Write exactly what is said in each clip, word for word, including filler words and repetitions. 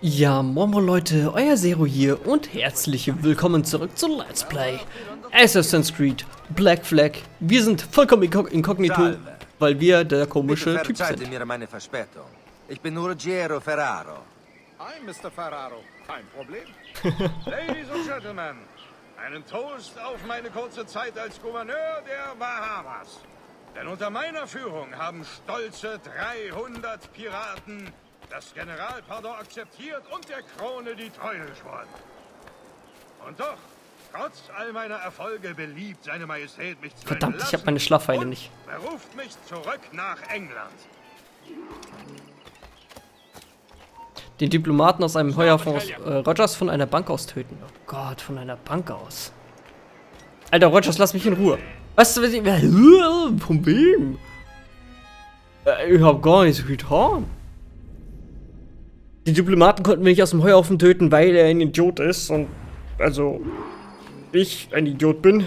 Ja, Momo Leute, euer Zero hier und herzlich willkommen zurück zu Let's Play Assassin's Creed Black Flag. Wir sind vollkommen inkognito, Salve. weil wir der komische Bitte Typ verzeiht sind. mir meine Verspätung. Ich bin Ruggiero Ferraro. Hi, Mister Ferraro. Kein Problem. Ladies and Gentlemen, einen Toast auf meine kurze Zeit als Gouverneur der Bahamas. Denn unter meiner Führung haben stolze dreihundert Piraten das Generalpardon akzeptiert und der Krone die Treue geschworen. Und doch, trotz all meiner Erfolge beliebt seine Majestät mich zu Verdammt, ich habe entlassen meine Schlafpfeile und nicht. beruft mich zurück nach England. Den Diplomaten aus einem Heuhaufen aus äh, Rogers von einer Bank aus töten. Oh Gott, von einer Bank aus. Alter, Rogers, lass mich in Ruhe. Was? Von wem? Äh, ich hab gar nichts getan. Die Diplomaten konnten mich aus dem Heuhaufen töten, weil er ein Idiot ist und also ich ein Idiot bin.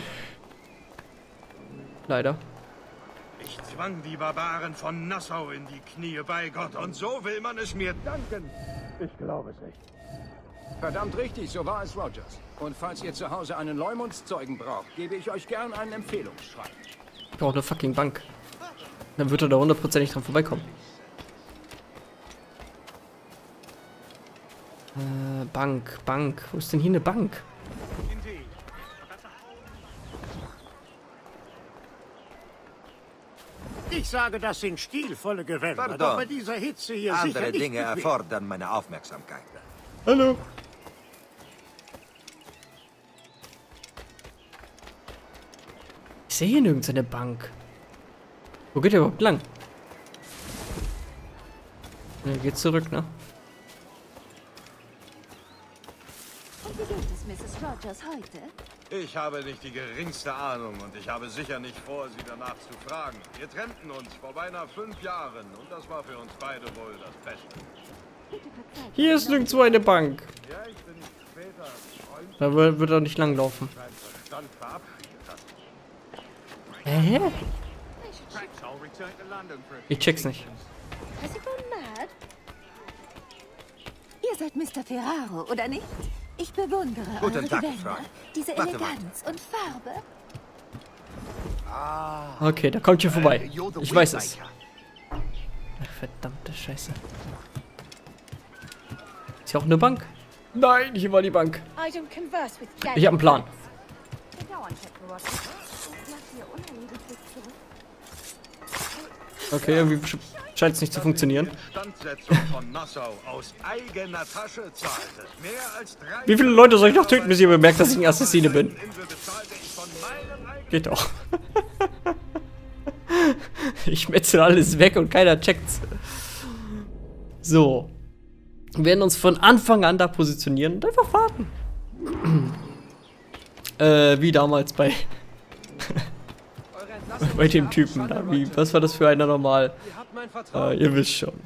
Leider. Ich zwang die Barbaren von Nassau in die Knie bei Gott und so will man es mir danken. Ich glaube es nicht. Verdammt richtig, so war es, Rogers. Und falls ihr zu Hause einen Leumundszeugen braucht, gebe ich euch gern einen Empfehlungsschreiben. Ich brauche eine fucking Bank. Dann wird er da hundertprozentig dran vorbeikommen. Äh, Bank, Bank. Wo ist denn hier eine Bank? Ich sage, das sind stilvolle Gewänder. Pardon. Doch bei dieser Hitze hier sicher Andere nicht Dinge bequem. erfordern meine Aufmerksamkeit. Hallo. Ich sehe hier nirgends eine Bank. Wo geht der überhaupt lang? Er geht zurück, ne? Und wie geht es Misses Rogers heute? Ich habe nicht die geringste Ahnung und ich habe sicher nicht vor, Sie danach zu fragen. Wir trennten uns vor beinahe fünf Jahren und das war für uns beide wohl das Beste. Bitte verzeiht Hier ist nirgendwo eine Bank. Ja, ich bin später Freund Da wird wird er nicht lang laufen. beim Verstand verabschiedet hat. Hä? Ich check's nicht. Has he gone mad? Ihr seid Mister Ferraro, oder nicht? Ich bewundere Guten eure Tag, Gewänder, Freund. diese Warte, Eleganz und Farbe. Okay, da kommt hier vorbei. Äh, you're the Ich weiß es. Windbreaker. Ach, verdammte Scheiße. Ist hier auch eine Bank? Nein, hier war die Bank. I don't converse with Ich habe einen Plan. Okay, irgendwie scheint es nicht zu funktionieren. Instandsetzung von Nassau aus eigener Tasche zahlte. Mehr als drei Wie viele Leute soll ich noch töten, bis ihr bemerkt, dass ich ein Assassine bin? Insel bezahlte ich von meinem eigenen Geht doch. Ich metzel alles weg und keiner checkt's. So. Wir werden uns von Anfang an da positionieren und einfach warten. äh, wie damals bei bei dem Typen da. Wie, was war das für einer normal? Äh, ihr wisst schon.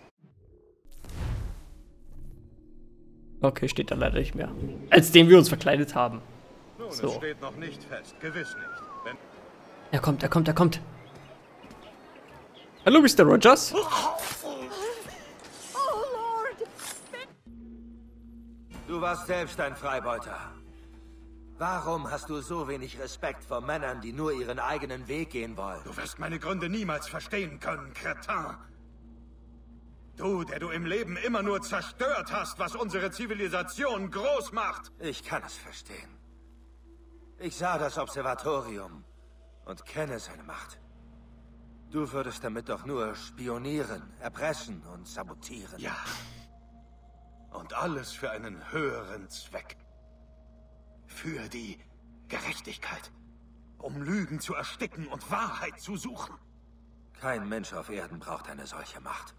Okay, steht da leider nicht mehr. Als den wir uns verkleidet haben. Nun, So. es steht noch nicht fest. Gewiss nicht. Wenn Er kommt, er kommt, er kommt. Hallo, Mister Rogers. Oh Lord! Du warst selbst ein Freibeuter. Warum hast du so wenig Respekt vor Männern, die nur ihren eigenen Weg gehen wollen? Du wirst meine Gründe niemals verstehen können, Kretin. Du, der du im Leben immer nur zerstört hast, was unsere Zivilisation groß macht. Ich kann es verstehen. Ich sah das Observatorium und kenne seine Macht. Du würdest damit doch nur spionieren, erpressen und sabotieren. Ja. Und alles für einen höheren Zweck. Für die Gerechtigkeit. Um Lügen zu ersticken und Wahrheit zu suchen. Kein Mensch auf Erden braucht eine solche Macht.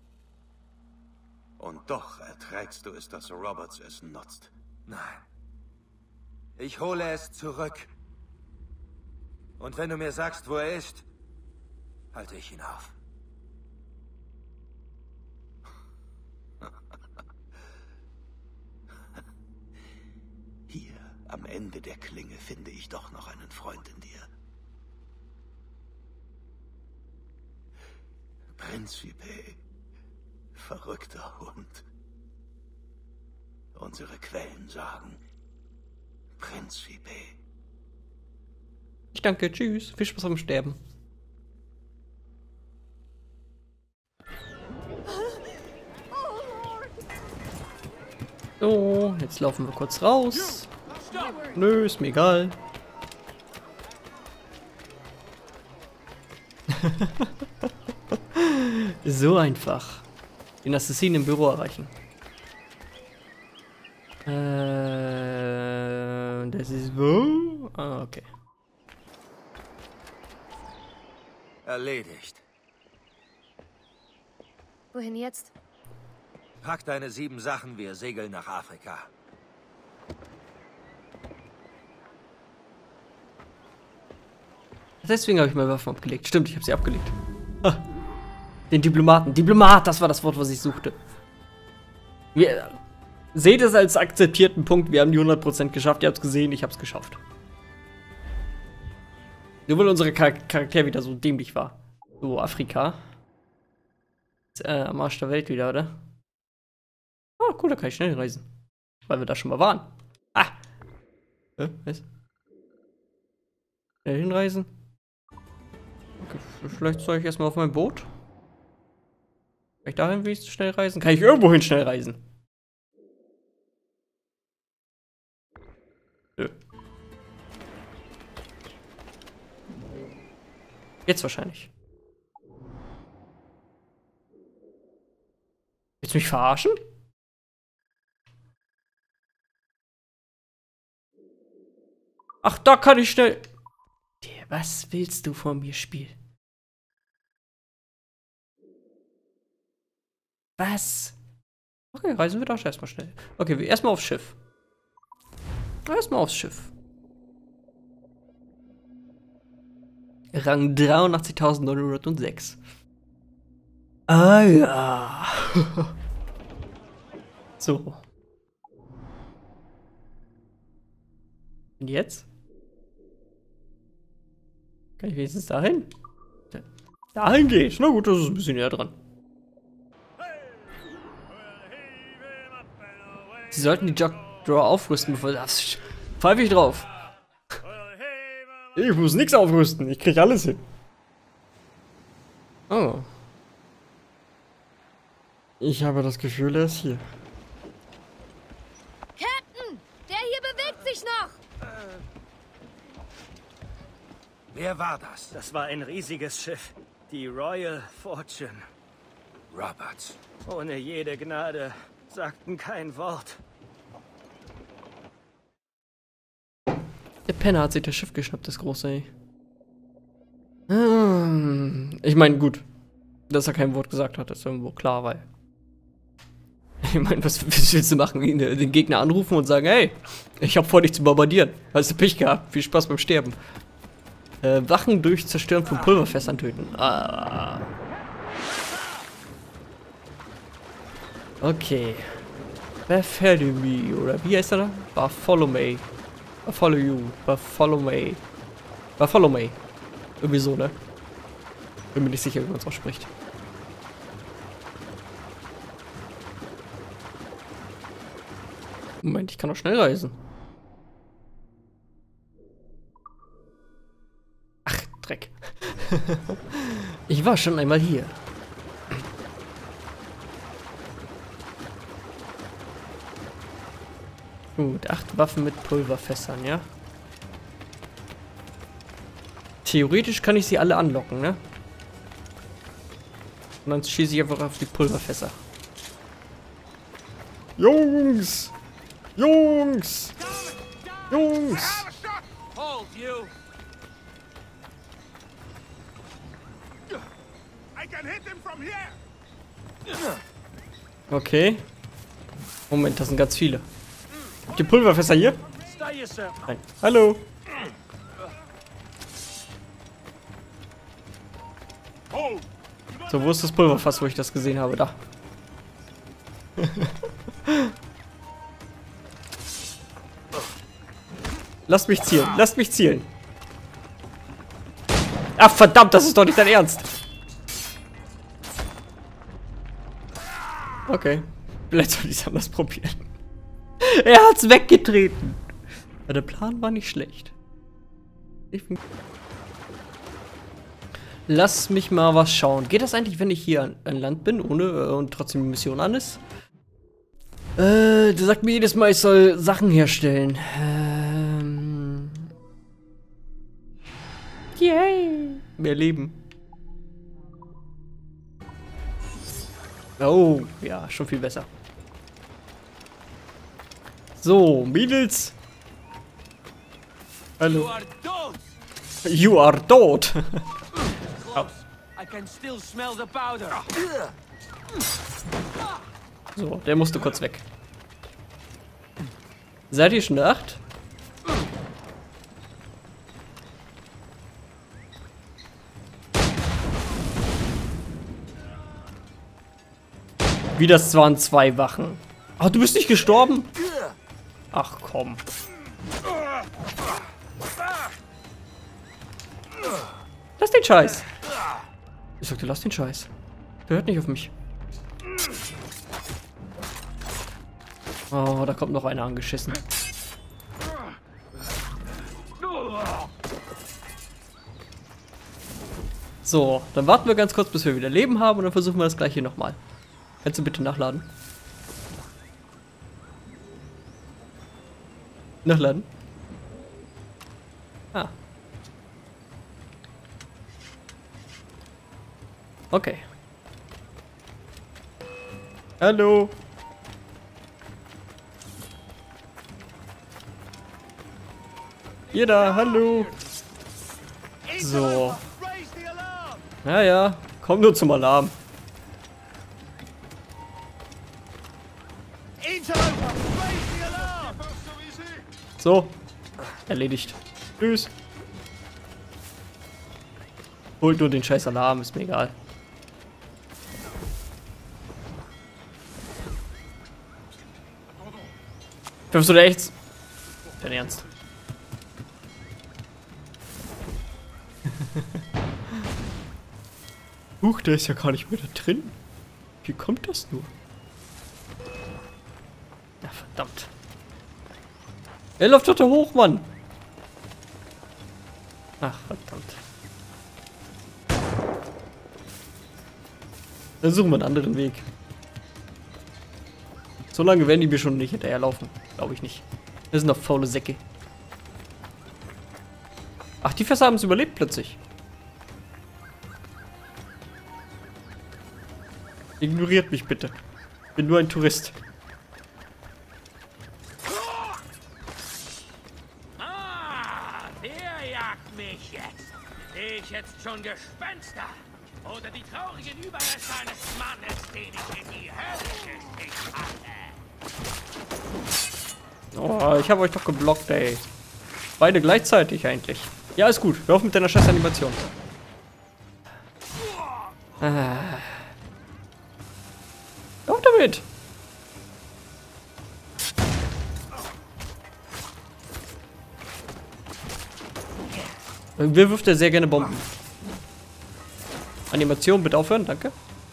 Und doch erträgst du es, dass Roberts es nutzt. Nein. Ich hole es zurück. Und wenn du mir sagst, wo er ist, halte ich ihn auf. Hier, am Ende der Klinge, finde ich doch noch einen Freund in dir. Principe, verrückter Hund. Unsere Quellen sagen Principe. Ich danke, tschüss. Viel Spaß beim Sterben. So, jetzt laufen wir kurz raus. Nö, ist mir egal. So einfach. Den Assassinen im Büro erreichen. Äh, das ist wo? Ah, okay. Erledigt. Wohin jetzt? Pack deine sieben Sachen, wir segeln nach Afrika. Deswegen habe ich meine Waffen abgelegt. Stimmt, ich habe sie abgelegt. Ha. Den Diplomaten. Diplomat, das war das Wort, was ich suchte. Wir, seht es als akzeptierten Punkt. Wir haben die hundert Prozent geschafft. Ihr habt es gesehen, ich habe es geschafft. Nur weil unsere Char Charakter wieder so dämlich war. So, Afrika. Ist, äh, am Arsch der Welt wieder, oder? Oh, cool, da kann ich schnell reisen. Weil wir da schon mal waren. Ah! Äh, was? Schnell hinreisen? Okay, vielleicht soll ich erstmal auf mein Boot? Kann ich dahin wenigstens schnell reisen? Kann ich irgendwohin schnell reisen? Nö. Jetzt wahrscheinlich. Willst du mich verarschen? Ach, da kann ich schnell... Was willst du von mir, Spiel? Was? Okay, reisen wir doch erstmal schnell. Okay, wir erstmal aufs Schiff. Erstmal aufs Schiff. Rang dreiundachtzigtausendneunhundertsechs. Ah ja. So. Und jetzt? Kann ich wenigstens dahin? Dahin gehe ich. Na gut, das ist ein bisschen näher dran. Sie sollten die Jog-Drawer aufrüsten, bevor das. Pfeife ich drauf. Ich muss nichts aufrüsten. Ich krieg alles hin. Oh. Ich habe das Gefühl, er ist hier. Captain! Der hier bewegt sich noch! Wer war das? Das war ein riesiges Schiff. Die Royal Fortune. Roberts. Ohne jede Gnade. Sagten kein Wort. Der Penner hat sich das Schiff geschnappt, das große, ey. Hm. Ich meine, gut. Dass er kein Wort gesagt hat, ist irgendwo klar, weil... Ich meine, was, was willst du machen? Den Gegner anrufen und sagen, hey, ich hab vor, dich zu bombardieren. Hast du Pech gehabt? Viel Spaß beim Sterben. Äh, Wachen durch Zerstören von Pulverfässern töten. Ah. Okay. Bartholomew, oder wie heißt er da? Bartholomew. Bartholomew. Bartholomew. Bartholomew. Irgendwie so, ne? Bin mir nicht sicher, wie man es ausspricht. Moment, ich kann doch schnell reisen. Ach, Dreck. Ich war schon einmal hier. Gut, acht Waffen mit Pulverfässern, ja? Theoretisch kann ich sie alle anlocken, ne? Und dann schieße ich einfach auf die Pulverfässer. Jungs! Jungs! Jungs! Hold you. I can hit him from here. Okay. Moment, das sind ganz viele. Die Pulverfässer hier? Nein. Hallo. So, wo ist das Pulverfass, wo ich das gesehen habe? Da. Lasst mich zielen. Lasst mich zielen. Ach, verdammt, das ist doch nicht dein Ernst. Okay. Vielleicht soll ich es anders probieren. Er hat's weggetreten. Ja, der Plan war nicht schlecht. Ich Lass mich mal was schauen. Geht das eigentlich, wenn ich hier an, an Land bin, ohne äh, und trotzdem die Mission an ist? Äh, der sagt mir jedes Mal, ich soll Sachen herstellen. Ähm. Yay! Mehr Leben. Oh, ja, schon viel besser. So, Mädels. Hallo. You are tot. Oh. So, der musste kurz weg. Seid ihr schon acht? Wie, das waren zwei Wachen. Ach, du bist nicht gestorben? Ach komm. Lass den Scheiß. Ich sagte, lass den Scheiß. Der hört nicht auf mich. Oh, da kommt noch einer angeschissen. So, dann warten wir ganz kurz, bis wir wieder Leben haben und dann versuchen wir das gleiche nochmal. Kannst du bitte nachladen? Nachladen? Ah. Okay. Hallo. Ihr da, hallo. So. Ja, ja. Komm nur zum Alarm. So. Erledigt. Tschüss. Holt nur den scheiß Alarm, ist mir egal. Wirfst du da echt? Dein Ernst? Huch, der ist ja gar nicht mehr da drin. Wie kommt das nur? Ja, verdammt. Er läuft doch da hoch, Mann. Ach, verdammt. Dann suchen wir einen anderen Weg. So lange werden die mir schon nicht hinterherlaufen. Glaube ich nicht. Das sind noch faule Säcke. Ach, die Fässer haben es überlebt plötzlich. Ignoriert mich bitte. Bin nur ein Tourist. Ah, der jagt mich jetzt. Sehe ich jetzt schon Gespenster? Oder die traurigen Überreste eines Mannes, den ich in die Hölle geschickt hatte. Oh, ich habe euch doch geblockt, ey. Beide gleichzeitig eigentlich. Ja, ist gut. Hör auf mit deiner scheiß Animation. Ah. Hör auf damit! Wer wirft ja sehr gerne Bomben? Animation, bitte aufhören, danke.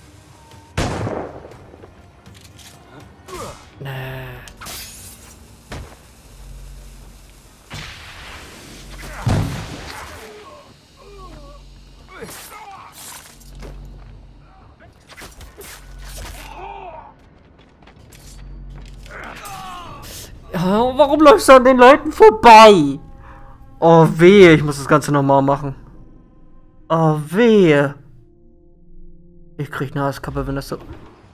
Ja, warum läufst du an den Leuten vorbei? Oh wehe, ich muss das Ganze nochmal machen. Oh wehe. Ich krieg eine Hasskappe, wenn das so...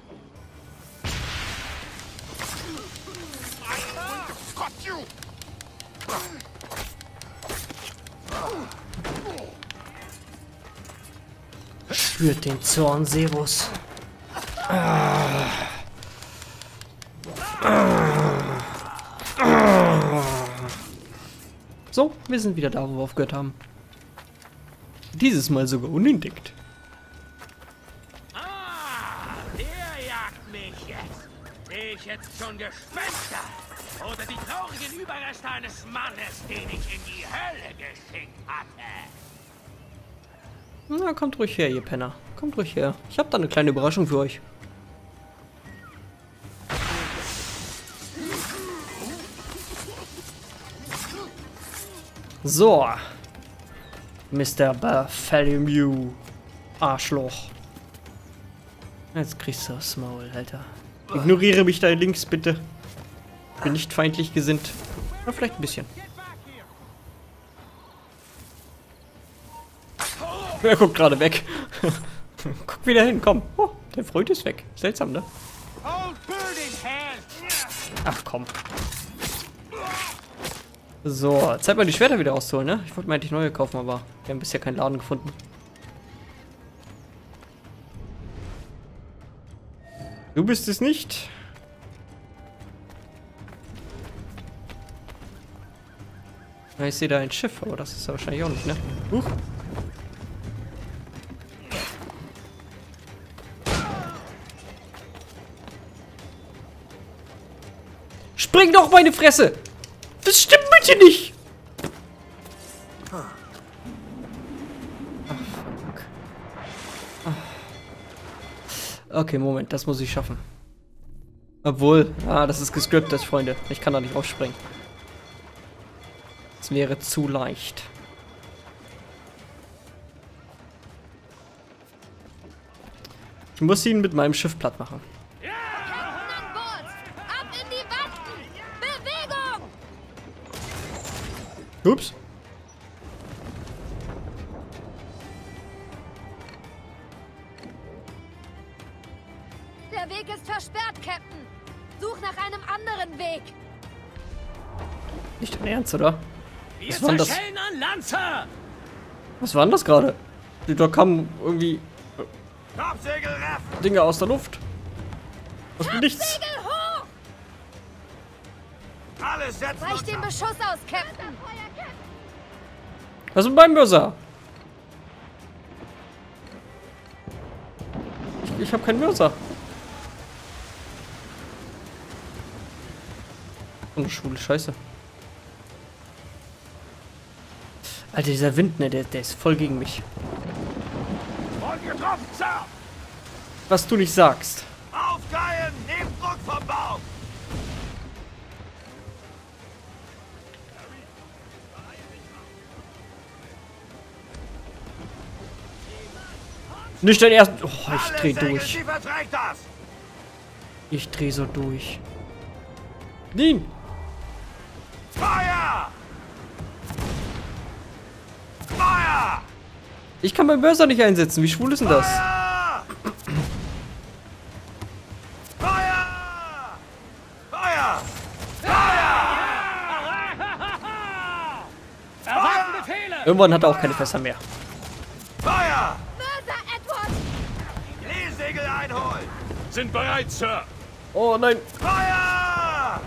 Spürt den Zorn, Servus. Ah. So, wir sind wieder da, wo wir aufgehört haben. Dieses Mal sogar unentdeckt. Ah, der jagt mich jetzt. Sehe ich jetzt schon Gespenster? Oder die traurigen Überreste eines Mannes, den ich in die Hölle geschickt hatte? Na, kommt ruhig her, ihr Penner. Kommt ruhig her. Ich habe da eine kleine Überraschung für euch. So. Mister Bartholomew. Arschloch. Jetzt kriegst du aufs Maul, Alter. Ignoriere mich da links, bitte. Ich bin nicht feindlich gesinnt. Ja, vielleicht ein bisschen. Er guckt gerade weg. Guck wieder hin, komm. Oh, der Freund ist weg. Seltsam, ne? Ach, komm. So, Zeit mal die Schwerter wieder rauszuholen, ne? Ich wollte mir eigentlich neue kaufen, aber wir haben bisher keinen Laden gefunden. Du bist es nicht. Ja, ich sehe da ein Schiff, aber das ist ja wahrscheinlich auch nicht, ne? Huch. Spring doch, meine Fresse! Das stimmt bitte nicht! Ach, fuck. Ach. Okay, Moment, das muss ich schaffen. Obwohl, ah, das ist gescriptet, Freunde. Ich kann da nicht aufspringen. Das wäre zu leicht. Ich muss ihn mit meinem Schiff platt machen. Ups. Der Weg ist versperrt, Captain. Such nach einem anderen Weg. Nicht dein Ernst, oder? Wir Was war denn das? zerschellen an Lanzer! Was war denn das gerade? Da kamen irgendwie Topsegel reff! Dinge aus der Luft. Aus dem Nichts. Segel hoch! Alles setzen Weich uns den ab. Beschuss aus, Captain. Was ist mit meinem Mörser? Ich, ich habe keinen Mörser. Oh, schwule Scheiße. Alter, dieser Wind, ne, der, der ist voll gegen mich. Und getroffen, Sir! Was du nicht sagst. Aufgeilen! Nehmt Druck vom Bauch! Nicht dein ersten. Oh, ich dreh Alle Segel, durch. sie verträgt das! Ich dreh so durch. Nein! Feuer! Feuer! Ich kann meinen Mörser nicht einsetzen. Wie schwul ist denn das? Feuer! Feuer! Feuer! Erwarten Befehle! Irgendwann hat er auch keine Fässer mehr. Feuer! Mörser, Edward! Lee-Segel einholen! Sind bereit, Sir! Oh nein. Feuer!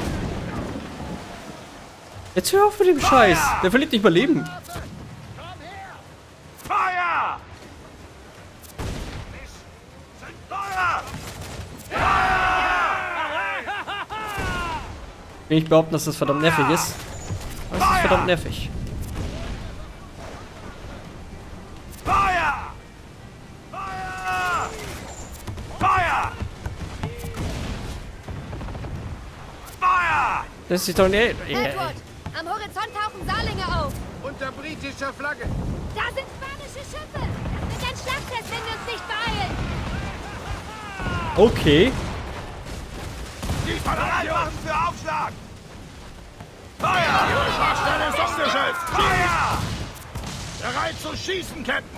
Jetzt hör auf mit dem Scheiß. Der verliert nicht mal Leben. Feuer! Sind Feuer! Will ich behaupten, dass das verdammt nervig ist. Das ist verdammt nervig. Feuer! Feuer! Feuer! Feuer! Das ist doch nicht. Edward, am Horizont tauchen Saarlinge auf. Unter britischer Flagge. Da sind spanische Schiffe. Das wird ein Schlachtfest, wenn wir uns nicht beeilen. Okay. Bereit machen für Aufschlag! Feuer! Die Schwachstelle ist umgeschützt! Feuer! Bereit zu schießen, Captain!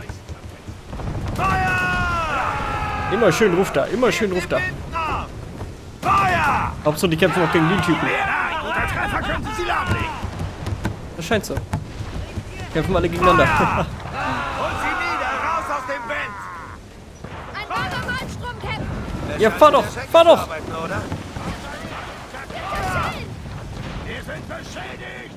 Feuer! Immer schön ruft da. Immer schön ruft da. Feuer! Hauptsache die kämpfen auch gegen den Typen. Ein guter Treffer könnte sie lahmlegen! Das scheint so. Kämpfen alle gegeneinander. Hol sie nieder! Raus aus dem Wind! Ein wahrer Malstrom, Captain. Ja, fahr doch! Fahr doch! Oder? Wir sind beschädigt!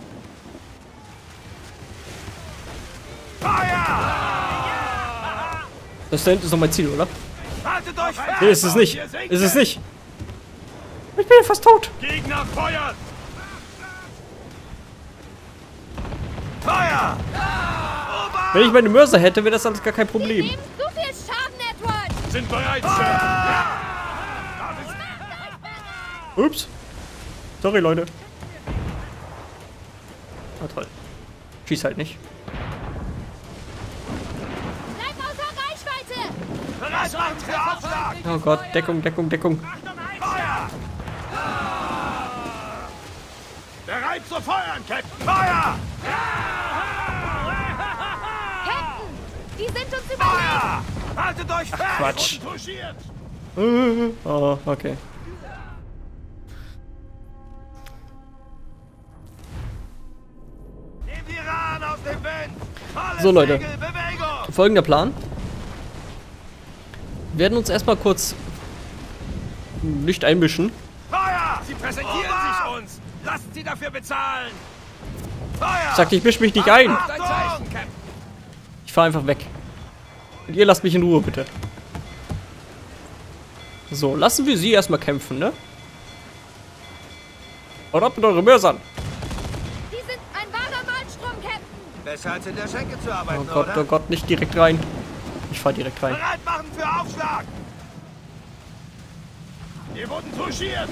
Feuer! Das da hinten ist noch mein Ziel, oder? Haltet euch fest! Nee, ist es nicht. Ist es nicht. Ich bin ja fast tot. Gegner feuert! Feuer! Wenn ich meine Mörser hätte, wäre das alles gar kein Wir Problem. nehmen zu viel Schaden, Edward. Sind bereit, Sir! Ups. Sorry, Leute. Na toll. Schieß halt nicht. Bleib außer Reichweite! Bereit machen für Aufschlag! Oh Gott, Deckung, Deckung, Deckung. Feuer! Bereit zu feuern, Captain! Feuer! Captain! Die sind uns überlegen! Feuer! Haltet euch fest! Quatsch. Und touchiert! Oh, okay. Nehmt die Rahn aus dem Wind! Volles So, Leute. Segel, Bewegung! Folgender Plan. Wir werden uns erstmal kurz nicht einmischen. Feuer! Sie präsentieren sich uns! Lasst sie dafür bezahlen! Feuer! Ich sagte, ich mische mich nicht ein. Dein Zeichen, Captain! Ich fahre einfach weg. Und ihr lasst mich in Ruhe, bitte. So, lassen wir sie erstmal kämpfen, ne? Und ab mit euren Mörsern. Die sind ein wahrer Malstrom, Captain! Besser als in der Schenke zu arbeiten, Oh Gott, oder? oh Gott, nicht direkt rein. Ich fahr direkt rein. Bereit machen für Aufschlag! Wir wurden touchiert!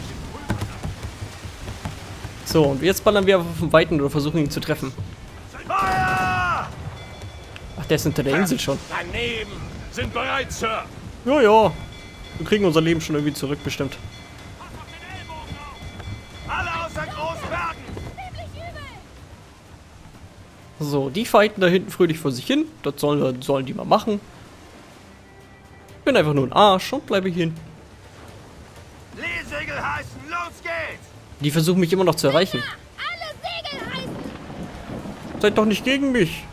So, und jetzt ballern wir auf den Weiten oder versuchen ihn zu treffen. Feuer! Ach, der ist hinter der Insel schon. Daneben! Sind bereit, Sir! Ja, ja. Wir kriegen unser Leben schon irgendwie zurück, bestimmt. Alle außer Großbergen! Ziemlich übel! So, die fighten da hinten fröhlich vor sich hin. Das sollen, sollen die mal machen. Ich bin einfach nur ein Arsch und bleibe hier hin. Leesegel heißen, los geht's! Die versuchen mich immer noch zu erreichen. Alle Segel heißen! Seid doch nicht gegen mich.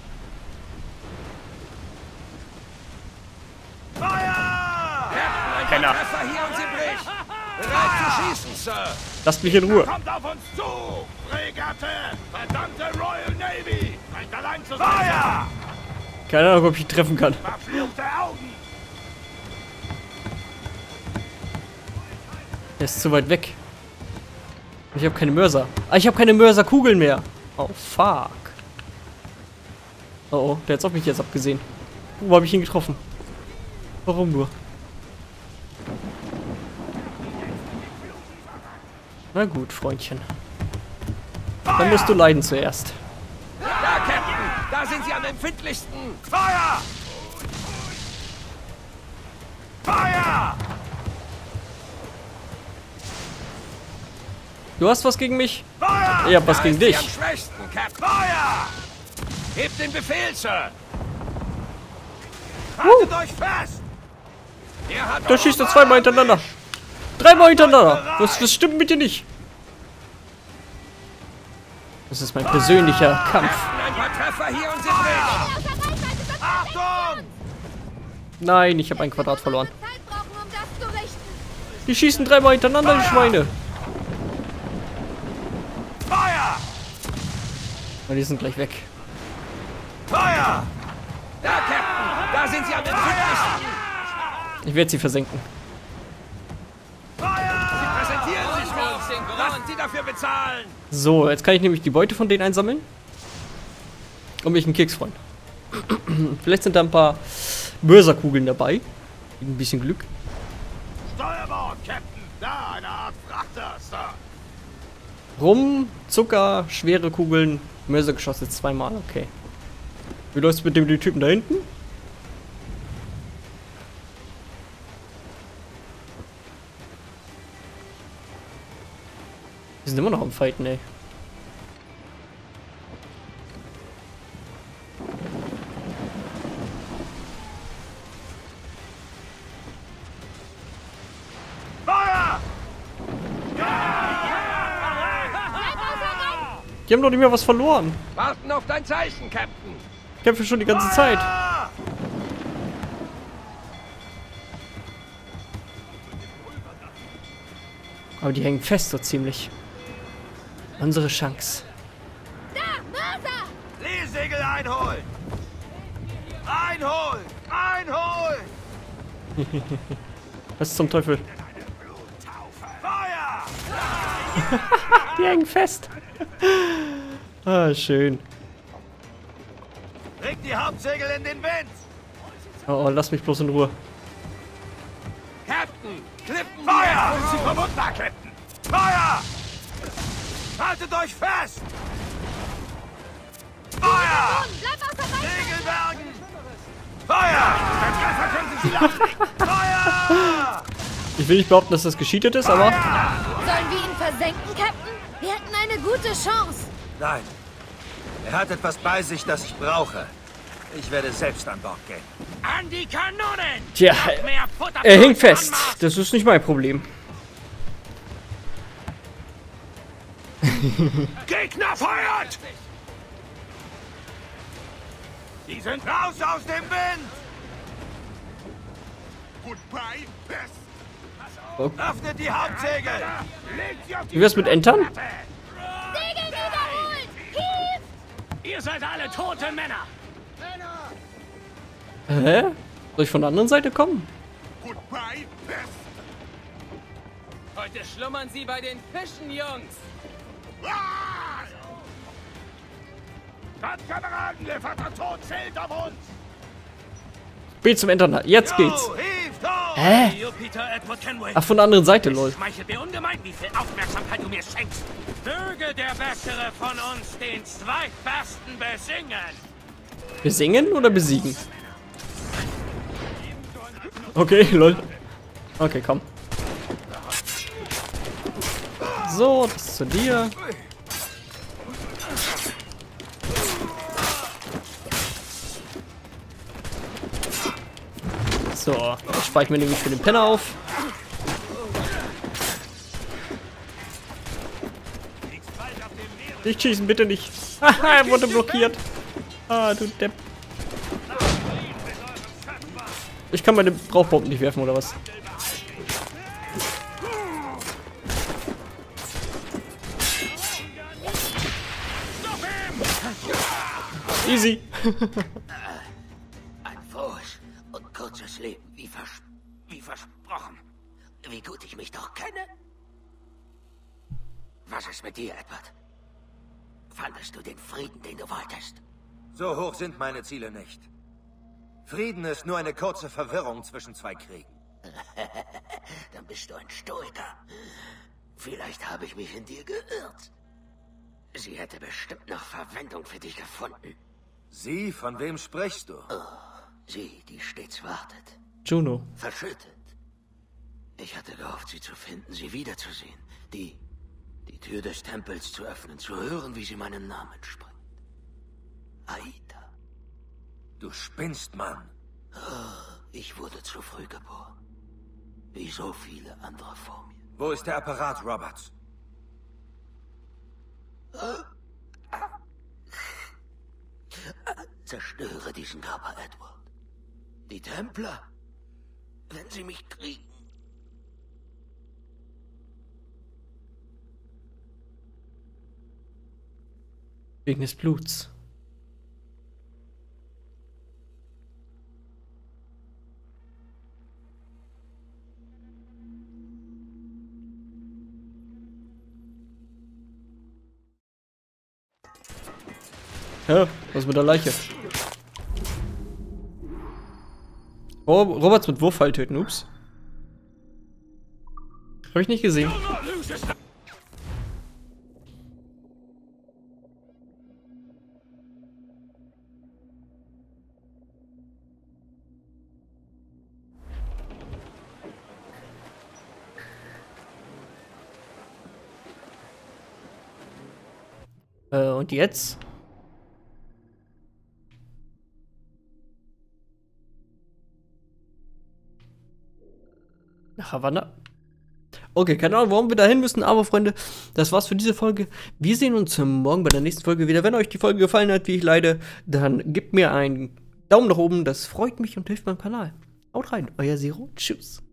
Feuer! Captain, ein Treffer hier und sie bricht! Bereit zu schießen, Sir! Lasst mich in Ruhe. Kommt auf uns zu! Fregatte! Verdammte Royal Navy! Seid allein zu sein! Feuer! Keine Ahnung, ob ich ihn treffen kann. Verfluchte Augen! Der ist zu weit weg. Ich habe keine Mörser. Ah, ich habe keine Mörserkugeln mehr. Oh, fuck. Oh, oh, der hat auf mich jetzt abgesehen. Wo habe ich ihn getroffen? Warum nur? Na gut, Freundchen. Dann musst du leiden zuerst. Da, Captain! Da sind sie am empfindlichsten! Feuer! Feuer! Du hast was gegen mich? Feuer! Ich hab was Da gegen ist sie dich. am schwächsten, Captain! Feuer! Hebt den Befehl, Sir! Haltet euch fest! Ihr habt Da schießt er zweimal hintereinander. Dreimal hintereinander. Was, was stimmt mit dir nicht? Das ist mein persönlicher Kampf. ein paar Treffer hier und sie bricht! Außer Reichweite, sonst Achtung! Nein, ich habe ein Quadrat verloren. Zeit brauchen, um das zu richten! Die schießen dreimal hintereinander, die Schweine. Feuer! Na, die sind gleich weg. Feuer! Da, Captain! Da sind sie am empfindlichsten! Ich werde sie versenken. Feuer! Sie präsentieren sich uns! Lassen Sie dafür bezahlen! So, jetzt kann ich nämlich die Beute von denen einsammeln. Und mich einen Keks freuen. Vielleicht sind da ein paar Mörserkugeln dabei. Mit ein bisschen Glück. Steuerbord, Captain! Da, eine Art Frachter, Sir! Rum, Zucker, schwere Kugeln, Mörsergeschosse zweimal, okay. Wie läuft's mit dem Typen da hinten? Die sind immer noch am Fighten, ey. Feuer! Die haben doch nicht mehr was verloren. Warten auf dein Zeichen, Captain! Ich kämpfe schon die ganze Zeit. Feuer! Aber die hängen fest so ziemlich. Unsere Chance. Da! Mörser! Leesegel einholen! Einholen! Einholen! Was zum Teufel? Feuer! Die hängen fest. Ah, schön. Bringt die Hauptsegel in den Wind! Oh, oh, lass mich bloß in Ruhe. Captain! Klippen Feuer! Sind Sie verwundbar, Captain! Feuer! Haltet euch fest! Feuer! Bleib außer Reichweite! Segelbergen! Feuer! Der Treffer könnte sie lassen! Feuer! Ich will nicht behaupten, dass das gescheatet ist, aber... Sollen wir ihn versenken, Captain? Wir hätten eine gute Chance. Nein. Er hat etwas bei sich, das ich brauche. Ich werde selbst an Bord gehen. An die Kanonen! Tja, Noch mehr Futter er für hängt uns fest. Anmarsch. Das ist nicht mein Problem. Gegner feuert! Die sind raus aus dem Wind! Goodbye, Best! Öffnet die Hauptsegel! Legt sie auf die Wie wär's mit Entern? Segeln überholt! Hieb! Ihr seid alle tote Männer! Hä? Soll ich von der anderen Seite kommen? Goodbye, Best! Heute schlummern Sie bei den Fischen, Jungs. Ah! Kameraden, der Vater Tod zählt auf uns! B zum Entern. Jetzt geht's. Oh, hieft hoch! Hä? Jupiter Edward Kenway. Ach, von der anderen Seite, lol. Schmeichelt mir ungemein, wie viel Aufmerksamkeit du mir schenkst. Möge der Bessere von uns den Zweitbesten besingen. Besingen oder besiegen? Okay, lol. Okay, komm. So, das ist zu dir. So, das spare ich mir nämlich für den Penner auf. Nicht schießen, bitte nicht. Haha, er wurde blockiert. Ah, du Depp. Ich kann meine Rauchbomben nicht werfen, oder was? Easy. Ein frohes und kurzes Leben, wie, vers wie versprochen. Wie gut ich mich doch kenne. Was ist mit dir, Edward? Fandest du den Frieden, den du wolltest? So hoch sind meine Ziele nicht. Frieden ist nur eine kurze Verwirrung zwischen zwei Kriegen. Dann bist du ein Stoiker. Vielleicht habe ich mich in dir geirrt. Sie hätte bestimmt noch Verwendung für dich gefunden. Sie? Von wem sprichst du? Sie, die stets wartet. Juno. Verschüttet. Ich hatte gehofft, sie zu finden, sie wiederzusehen. Die, die Tür des Tempels zu öffnen, zu hören, wie sie meinen Namen spricht. Aida. Du spinnst, Mann. Ich wurde zu früh geboren. Wie so viele andere vor mir. Wo ist der Apparat, Roberts? Zerstöre diesen Körper, Edward. Die Templer, wenn sie mich kriegen. Wegen des Bluts. Ja, was mit der Leiche? Oh, Roberts mit Wurfpfeil töten, ups. Hab ich nicht gesehen. Äh, und jetzt? Nach Havanna. Okay, keine Ahnung, warum wir dahin müssen, aber Freunde, das war's für diese Folge. Wir sehen uns morgen bei der nächsten Folge wieder. Wenn euch die Folge gefallen hat, wie ich leide, dann gebt mir einen Daumen nach oben, das freut mich und hilft meinem Kanal. Haut rein, euer Zero, tschüss.